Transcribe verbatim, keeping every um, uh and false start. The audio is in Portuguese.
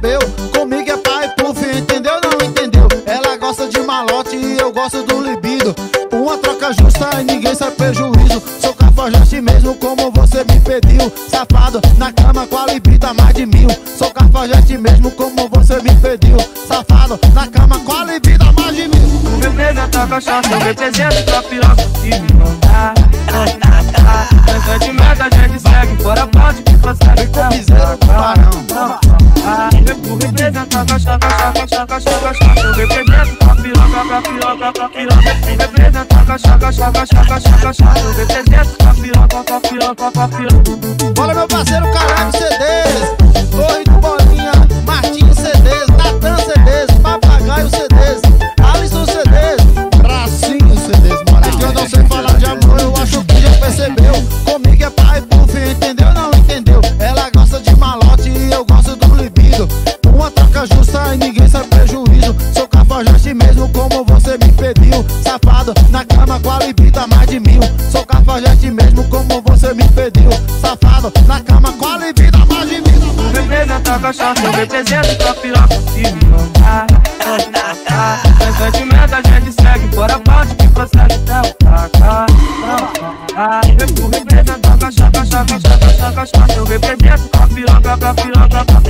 percebeu. Comigo é pai puff, entendeu? Não entendeu? Ela gosta de malote e eu gosto do libido. Uma troca justa e ninguém sai prejuízo. Sou cafajeste mesmo como você me pediu. Safado, na cama com a libido a mais de mil. Sou cafajeste mesmo como você me pediu. Safado, na cama com a libido a mais de mil. O representa a cachaça, eu represento a piroca. Se me mandar, sem sentimento a gente segue. Fora pode que consegue. Com piseiro, tubarão. O representa a cachaça, cachaça, cachaça, cachaça. Eu represento a piroca, a piroca, a piroca. O representa a cachaça, cachaça, cachaça, cachaça. Eu represento a piroca, a piroca, a piroca. Bora meu parceiro Caralho C Ds, Torre do Bolinha, Martins C Ds, Natan C Ds, Papagaio C Ds, Alisson C Ds, Bracinho C Ds. Mano, é que eu não sei falar de amor, eu acho que já percebeu. Comigo é pai puff, entendeu? Não entendeu? Ela gosta de malote e eu gosto do libido. Uma troca justa e ninguém sai prejuízo. Sou cafajeste mesmo como você me pediu. Safado, na cama com a libido a mais de mil. Sou cafajeste mesmo como você me pediu. Safado, na cama com a libido a mais de mil. Representa a cachaça, eu represento a piroca. Se me mandar, sem sentimento a gente segue. Fora pode que consegue. Pra cá, eu represento a cachaça, cachaça, cachaça, cachaça. Eu represento a piroca, a piroca, a